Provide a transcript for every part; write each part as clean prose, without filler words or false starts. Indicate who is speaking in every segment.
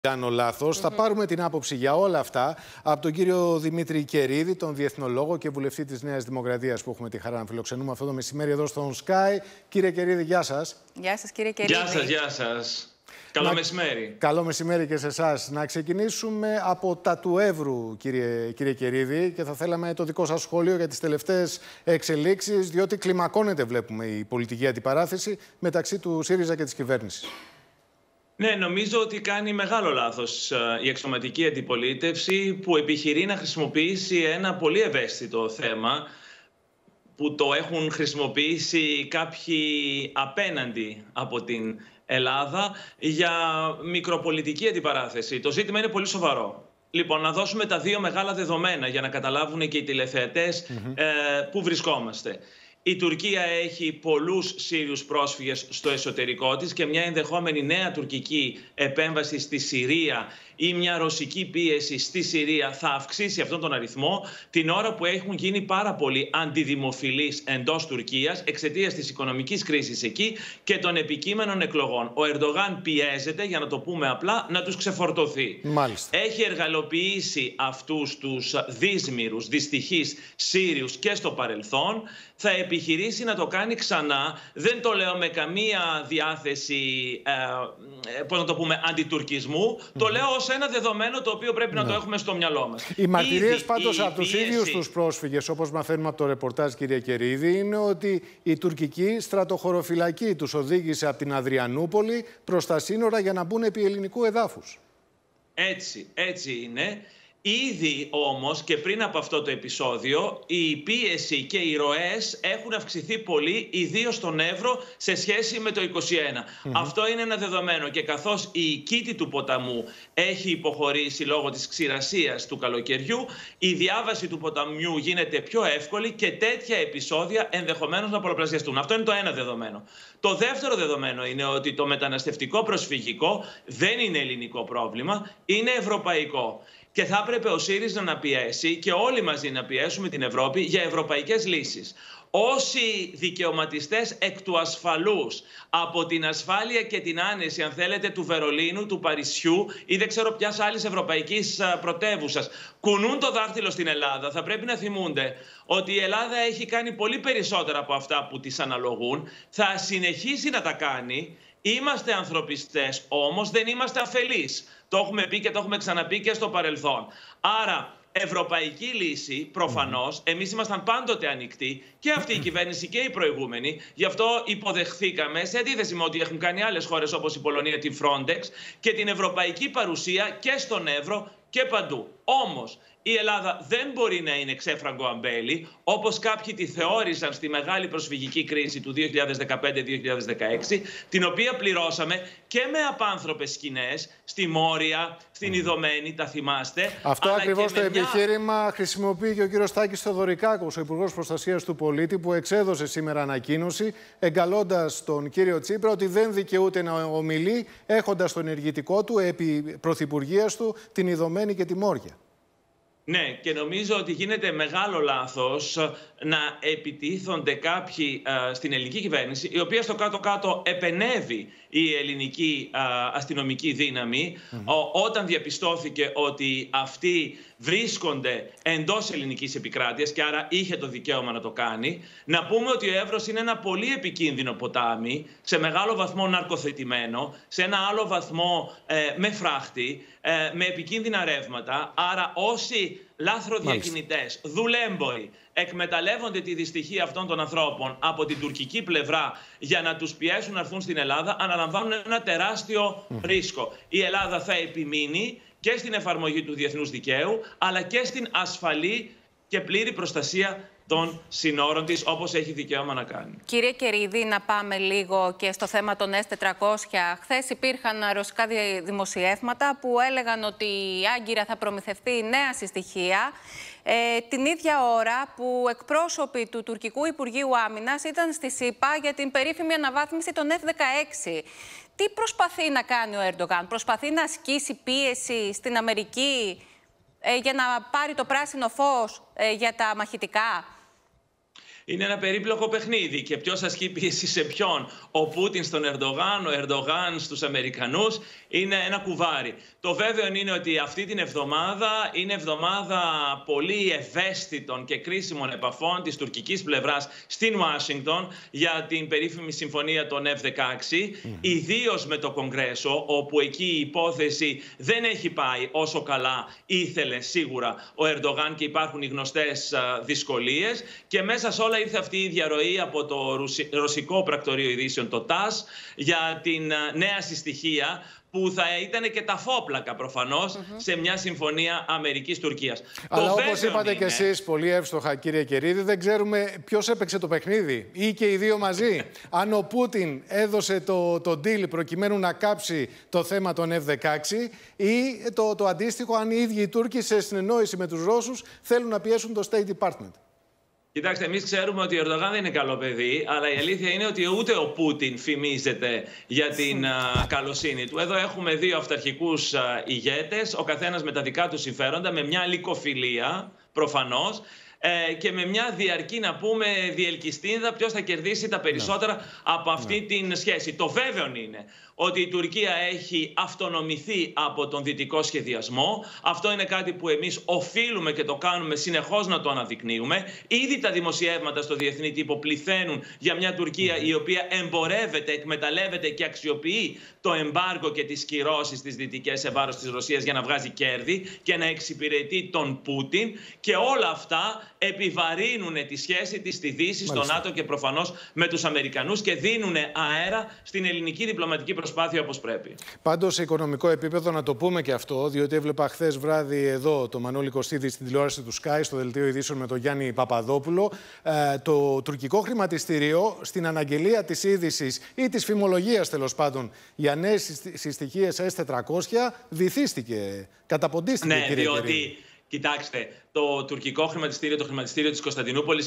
Speaker 1: κάνω λάθος. Θα πάρουμε την άποψη για όλα αυτά από τον κύριο Δημήτρη Κερίδη, τον διεθνολόγο και βουλευτή της Νέας Δημοκρατίας, που έχουμε τη χαρά να φιλοξενούμε αυτό το μεσημέρι εδώ στον Sky. Κύριε Κερίδη, γεια σας.
Speaker 2: Γεια σας, κύριε Κερίδη.
Speaker 3: Γεια σας. Καλό μεσημέρι.
Speaker 1: Καλό μεσημέρι και σε εσάς. Να ξεκινήσουμε από τα του Εύρου, κύριε Κερίδη, και θα θέλαμε το δικό σας σχόλιο για τις τελευταίες εξελίξεις, διότι κλιμακώνεται, βλέπουμε, η πολιτική αντιπαράθεση μεταξύ του ΣΥΡΙΖΑ και της κυβέρνησης.
Speaker 3: Ναι, νομίζω ότι κάνει μεγάλο λάθος η εξωματική αντιπολίτευση, που επιχειρεί να χρησιμοποιήσει ένα πολύ ευαίσθητο θέμα που το έχουν χρησιμοποιήσει κάποιοι απέναντι από την Ελλάδα για μικροπολιτική αντιπαράθεση. Το ζήτημα είναι πολύ σοβαρό. Λοιπόν, να δώσουμε τα δύο μεγάλα δεδομένα για να καταλάβουν και οι τηλεθεατές πού βρισκόμαστε. Η Τουρκία έχει πολλούς Σύριους πρόσφυγες στο εσωτερικό της και μια ενδεχόμενη νέα τουρκική επέμβαση στη Συρία ή μια ρωσική πίεση στη Συρία θα αυξήσει αυτόν τον αριθμό, την ώρα που έχουν γίνει πάρα πολλοί αντιδημοφιλείς εντός Τουρκίας εξαιτίας της οικονομικής κρίσης εκεί και των επικείμενων εκλογών. Ο Ερντογάν πιέζεται, για να το πούμε απλά, να τους ξεφορτωθεί.
Speaker 1: Μάλιστα.
Speaker 3: Έχει εργαλοποιήσει αυτούς τους δύσμυρους, δυστυχείς Σύριους και στο παρελθόν. Θα επιχειρήσει να το κάνει ξανά. Δεν το λέω με καμία διάθεση, πώς να το πούμε, αντιτουρκισμού. Το λέω ως ένα δεδομένο το οποίο πρέπει να το έχουμε στο μυαλό μας.
Speaker 1: Οι μαρτυρίες πάντως από τους ίδιους τους πρόσφυγες, όπως μαθαίνουμε από το ρεπορτάζ, κύριε Κερίδη, είναι ότι η τουρκική στρατοχωροφυλακή τους οδήγησε από την Αδριανούπολη προς τα σύνορα για να μπουν επί ελληνικού εδάφους.
Speaker 3: Έτσι είναι. Ήδη όμως και πριν από αυτό το επεισόδιο η πίεση και οι ροές έχουν αυξηθεί πολύ, ιδίως στον Εύρο σε σχέση με το 2021. Αυτό είναι ένα δεδομένο, και καθώς η κήτη του ποταμού έχει υποχωρήσει λόγω της ξηρασίας του καλοκαιριού, η διάβαση του ποταμιού γίνεται πιο εύκολη και τέτοια επεισόδια ενδεχομένως να πολλαπλασιαστούν. Αυτό είναι το ένα δεδομένο. Το δεύτερο δεδομένο είναι ότι το μεταναστευτικό προσφυγικό δεν είναι ελληνικό πρόβλημα, είναι ευρωπαϊκό. Και θα έπρεπε ο ΣΥΡΙΖΑ να πιέσει και όλοι μαζί να πιέσουμε την Ευρώπη για ευρωπαϊκές λύσεις. Όσοι δικαιωματιστές εκ του ασφαλούς, από την ασφάλεια και την άνεση, αν θέλετε, του Βερολίνου, του Παρισιού ή δεν ξέρω ποιας άλλης ευρωπαϊκής πρωτεύουσας, κουνούν το δάχτυλο στην Ελλάδα, θα πρέπει να θυμούνται ότι η Ελλάδα έχει κάνει πολύ περισσότερα από αυτά που της αναλογούν, θα συνεχίσει να τα κάνει. Είμαστε ανθρωπιστές, όμως δεν είμαστε αφελείς. Το έχουμε πει και το έχουμε ξαναπεί και στο παρελθόν. Άρα, ευρωπαϊκή λύση, προφανώς, εμείς ήμασταν πάντοτε ανοιχτοί, και αυτή η κυβέρνηση και η προηγούμενη. Γι' αυτό υποδεχθήκαμε, σε αντίθεση με ό,τι έχουν κάνει άλλες χώρες όπως η Πολωνία, την Frontex, και την ευρωπαϊκή παρουσία και στον Εύρο και παντού. Όμως, η Ελλάδα δεν μπορεί να είναι ξέφραγκο αμπέλι, όπως κάποιοι τη θεώρησαν στη μεγάλη προσφυγική κρίση του 2015-2016, την οποία πληρώσαμε και με απάνθρωπες σκηνές, στη Μόρια, στην Ιδωμένη, τα θυμάστε.
Speaker 1: Αυτό ακριβώς το επιχείρημα χρησιμοποιεί και ο κύριος Τάκης Θεοδωρικάκος, ο Υπουργός Προστασίας του Πολίτη, που εξέδωσε σήμερα ανακοίνωση, εγκαλώντας τον κύριο Τσίπρα ότι δεν δικαιούται να ομιλεί, έχοντας το ενεργητικό του επί πρωθυπουργίας του την Ιδωμένη και τη Μόρια.
Speaker 3: Ναι, και νομίζω ότι γίνεται μεγάλο λάθος να επιτίθονται κάποιοι στην ελληνική κυβέρνηση, η οποία στο κάτω-κάτω επενεύει η ελληνική αστυνομική δύναμη, όταν διαπιστώθηκε ότι αυτοί βρίσκονται εντός ελληνικής επικράτειας και άρα είχε το δικαίωμα να το κάνει. Να πούμε ότι ο Εύρος είναι ένα πολύ επικίνδυνο ποτάμι, σε μεγάλο βαθμό ναρκοθετημένο, σε ένα άλλο βαθμό με φράχτη, με επικίνδυνα ρεύματα. Άρα όσοι λάθροδιακινητές, δουλέμποροι, εκμεταλλεύονται τη δυστυχία αυτών των ανθρώπων από την τουρκική πλευρά για να τους πιέσουν να έρθουν στην Ελλάδα, αναλαμβάνουν ένα τεράστιο ρίσκο. Η Ελλάδα θα επιμείνει και στην εφαρμογή του διεθνούς δικαίου, αλλά και στην ασφαλή και πλήρη προστασία των συνόρων της, όπως έχει δικαίωμα να κάνει.
Speaker 2: Κύριε Κερίδη, να πάμε λίγο και στο θέμα των S-400. Χθες υπήρχαν ρωσικά δημοσιεύματα που έλεγαν ότι η Άγκυρα θα προμηθευτεί νέα συστοιχεία, την ίδια ώρα που εκπρόσωποι του τουρκικού Υπουργείου Άμυνας ήταν στη ΣΥΠΑ για την περίφημη αναβάθμιση των F-16. Τι προσπαθεί να κάνει ο Ερντογάν? Προσπαθεί να ασκήσει πίεση στην Αμερική για να πάρει το πράσινο φως για τα μαχητικά?
Speaker 3: Είναι ένα περίπλοκο παιχνίδι και ποιος ασκεί πίεση σε ποιον. Ο Πούτιν στον Ερντογάν, ο Ερντογάν στους Αμερικανούς. Είναι ένα κουβάρι. Το βέβαιο είναι ότι αυτή την εβδομάδα είναι εβδομάδα πολύ ευαίσθητων και κρίσιμων επαφών της τουρκικής πλευράς στην Ουάσιγκτον για την περίφημη συμφωνία των F-16, ιδίως με το Κογκρέσο, όπου εκεί η υπόθεση δεν έχει πάει όσο καλά ήθελε σίγουρα ο Ερντογάν και υπάρχουν οι γνωστές δυσκολίες. Και μέσα σε όλα ήρθε αυτή η διαρροή από το ρωσικό πρακτορείο ειδήσεων, το ΤΑΣ, για την νέα συστοιχεία που θα ήταν και τα φόπλακα προφανώς σε μια συμφωνία Αμερικής-Τουρκίας.
Speaker 1: Αλλά όπως είπατε και εσείς πολύ εύστοχα, κύριε Κερίδη, δεν ξέρουμε ποιος έπαιξε το παιχνίδι ή και οι δύο μαζί. Αν ο Πούτιν έδωσε το deal προκειμένου να κάψει το θέμα των F-16 ή το αντίστοιχο, αν οι ίδιοι οι Τούρκοι σε συνεννόηση με τους Ρώσους θέλουν να πιέσουν το State Department.
Speaker 3: Κοιτάξτε, εμείς ξέρουμε ότι ο Ερντογάν δεν είναι καλό παιδί, αλλά η αλήθεια είναι ότι ούτε ο Πούτιν φημίζεται για την καλοσύνη του. Εδώ έχουμε δύο αυταρχικούς ηγέτες, ο καθένας με τα δικά του συμφέροντα, με μια λυκοφιλία προφανώς, και με μια διαρκή, να πούμε, διελκυστίνδα ποιος θα κερδίσει τα περισσότερα από αυτή την σχέση. Το βέβαιο είναι ότι η Τουρκία έχει αυτονομηθεί από τον δυτικό σχεδιασμό. Αυτό είναι κάτι που εμείς οφείλουμε και το κάνουμε συνεχώς να το αναδεικνύουμε. Ήδη τα δημοσιεύματα στο διεθνή τύπο πληθαίνουν για μια Τουρκία η οποία εμπορεύεται, εκμεταλλεύεται και αξιοποιεί το εμπάργκο και τις κυρώσεις τις δυτικές σε βάρος της Ρωσίας για να βγάζει κέρδη και να εξυπηρετεί τον Πούτιν. Και όλα αυτά επιβαρύνουν τη σχέση της στη Δύση, στο ΝΑΤΟ και προφανώς με τους Αμερικανούς και δίνουν αέρα στην ελληνική διπλωματική προσπάθεια όπως πρέπει. Πάντως, σε οικονομικό επίπεδο, να το πούμε και αυτό, διότι έβλεπα χθες βράδυ εδώ το Μανώλη Κωστίδη στην τηλεόραση του Sky, στο δελτίο ειδήσεων με τον Γιάννη Παπαδόπουλο, το τουρκικό χρηματιστήριο στην αναγγελία της είδησης ή της φημολογίας τέλος πάντων για νέες συστοιχίες S-400 βυθίστηκε, καταποντίστηκε, ναι,
Speaker 1: κύριε
Speaker 3: διότι...
Speaker 1: Κερίδη.
Speaker 3: Κοιτάξτε, το τουρκικό χρηματιστήριο, το χρηματιστήριο της Κωνσταντινούπολης,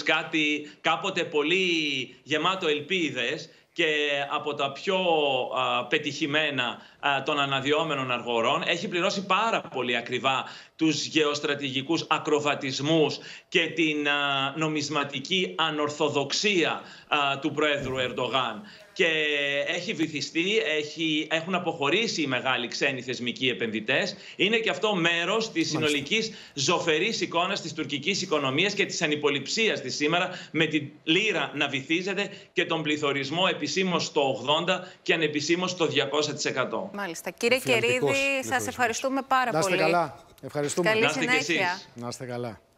Speaker 3: κάποτε πολύ γεμάτο ελπίδες και από τα πιο πετυχημένα των αναδυόμενων αγορών, έχει πληρώσει πάρα πολύ ακριβά τους γεωστρατηγικούς ακροβατισμούς και την νομισματική ανορθοδοξία του Προέδρου Ερντογάν. Και έχει βυθιστεί, έχουν αποχωρήσει οι μεγάλοι ξένοι θεσμικοί επενδυτές. Είναι και αυτό μέρος της συνολικής ζωφερής εικόνας της τουρκικής οικονομίας και της ανυποληψίας της σήμερα, με την λίρα να βυθίζεται και τον πληθωρισμό επισήμως στο 80% και ανεπισήμως στο 200%.
Speaker 2: Μάλιστα. Κύριε Κερίδη, σας ευχαριστούμε πάρα πολύ.
Speaker 1: Να είστε καλά. Ευχαριστούμε.
Speaker 2: Καλή συνέχεια.
Speaker 1: Να είστε καλά.